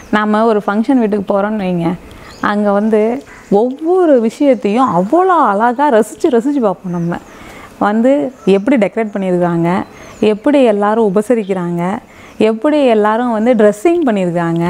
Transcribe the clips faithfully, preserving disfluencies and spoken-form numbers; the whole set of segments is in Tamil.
நாம் ஒரு ஃபங்க்ஷன் வீட்டுக்கு போகிறோன்னு வைங்க, அங்கே வந்து ஒவ்வொரு விஷயத்தையும் அவ்வளோ அழகாக ரசித்து ரசித்து பார்ப்போம். நம்ம வந்து எப்படி டெக்கரேட் பண்ணியிருக்காங்க, எப்படி எல்லோரும் உபசரிக்கிறாங்க, எப்படி எல்லோரும் வந்து ட்ரெஸ்ஸிங் பண்ணியிருக்காங்க,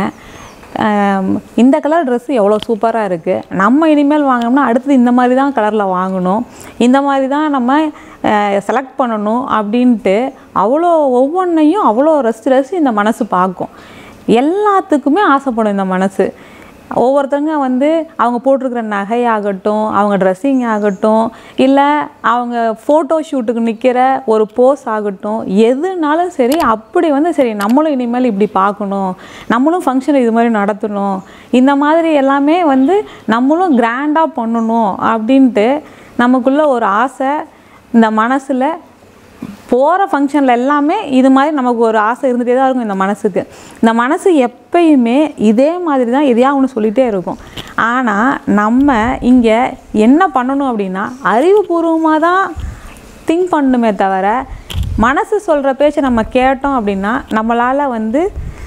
இந்த கலர் ட்ரெஸ்ஸு எவ்வளோ சூப்பராக இருக்குது, நம்ம இனிமேல் வாங்கினோம்னா அடுத்தது இந்த மாதிரி தான் கலரில் வாங்கணும், இந்த மாதிரி தான் நம்ம செலக்ட் பண்ணணும் அப்படின்ட்டு அவ்வளோ ஒவ்வொன்றையும் அவ்வளோ ரசித்து ரசித்து இந்த மனசு பார்க்கும். எல்லாத்துக்குமே ஆசைப்படும் இந்த மனசு. ஒவ்வொருத்தங்க வந்து அவங்க போட்டிருக்கிற நகையாகட்டும், அவங்க ட்ரெஸ்ஸிங் ஆகட்டும், இல்லை அவங்க ஃபோட்டோ ஷூட்டுக்கு நிற்கிற ஒரு போஸ் ஆகட்டும், எதுனாலும் சரி அப்படி வந்து சரி நம்மளும் இனிமேல் இப்படி பார்க்கணும், நம்மளும் ஃபங்க்ஷன் இது மாதிரி நடத்தணும், இந்த மாதிரி எல்லாமே வந்து நம்மளும் கிராண்டாக பண்ணணும் அப்படின்ட்டு நமக்குள்ள ஒரு ஆசை இந்த மனசில் போகிற ஃபங்க்ஷனில் எல்லாமே இது மாதிரி நமக்கு ஒரு ஆசை இருந்துகிட்டே தான் இருக்கும். இந்த மனசுக்கு இந்த மனசு எப்பயுமே இதே மாதிரி தான் எதையா ஒன்று சொல்லிகிட்டே இருக்கும். ஆனால் நம்ம இங்கே என்ன பண்ணணும் அப்படின்னா அறிவுபூர்வமாக தான் திங்க் பண்ணணுமே தவிர, மனசு சொல்கிற பேச்சை நம்ம கேட்டோம் அப்படின்னா நம்மளால் வந்து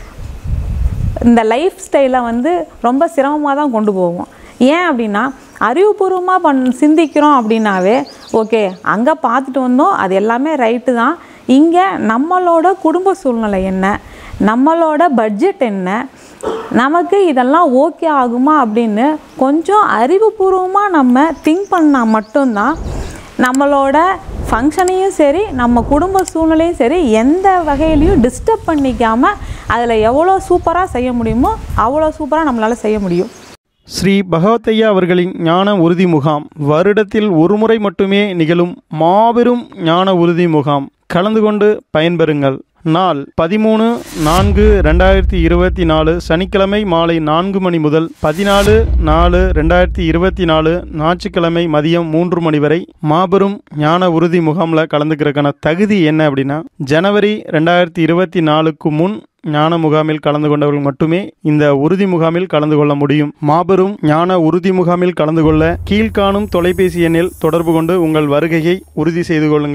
இந்த லைஃப் ஸ்டைலை வந்து ரொம்ப சிரமமாக தான் கொண்டு போவோம். ஏன் அப்படின்னா அறிவுபூர்வமாக பண் சிந்திக்கிறோம் அப்படின்னாவே ஓகே அங்கே பார்த்துட்டு வந்தோம், அது எல்லாமே ரைட்டு தான், இங்கே நம்மளோட குடும்ப சூழ்நிலை என்ன, நம்மளோட பட்ஜெட் என்ன, நமக்கு இதெல்லாம் ஓகே ஆகுமா அப்படின்னு கொஞ்சம் அறிவுபூர்வமாக நம்ம திங்க் பண்ணால் மட்டும்தான் நம்மளோட ஃபங்க்ஷனையும் சரி நம்ம குடும்ப சூழ்நிலையும் சரி எந்த வகையிலையும் டிஸ்டர்ப் பண்ணிக்காமல் அதில் எவ்வளோ சூப்பராக செய்ய முடியுமோ அவ்வளோ சூப்பராக நம்மளால் செய்ய முடியும். ஸ்ரீ பகவத்தையா அவர்களின் ஞான உறுதி முகாம் வருடத்தில் ஒரு முறை மட்டுமே நிகழும் மாபெரும் ஞான உறுதி முகாம். கலந்து கொண்டு பயன்பெறுங்கள். நாள் பதிமூணு நான்கு ரெண்டாயிரத்தி இருபத்தி நாலு சனிக்கிழமை மாலை நான்கு மணி முதல் பதினாலு நாலு ரெண்டாயிரத்தி இருபத்தி நாலு ஞாயிற்றுக்கிழமை மதியம் மூன்று மணி வரை மாபெரும் ஞான உறுதி முகாமில் கலந்துக்கிறதுக்கான தகுதி என்ன அப்படின்னா, ஜனவரி ரெண்டாயிரத்தி இருபத்தி நாலுக்கு முன் ஞான முகாமில் கலந்து கொண்டவர்கள் மட்டுமே இந்த உறுதி முகாமில் கலந்து கொள்ள முடியும். மாபெரும் ஞான உறுதி முகாமில் கலந்து கொள்ள கீழ்காணும் தொலைபேசி எண்ணில் தொடர்பு கொண்டு உங்கள் வருகையை உறுதி செய்து கொள்ளுங்கள்.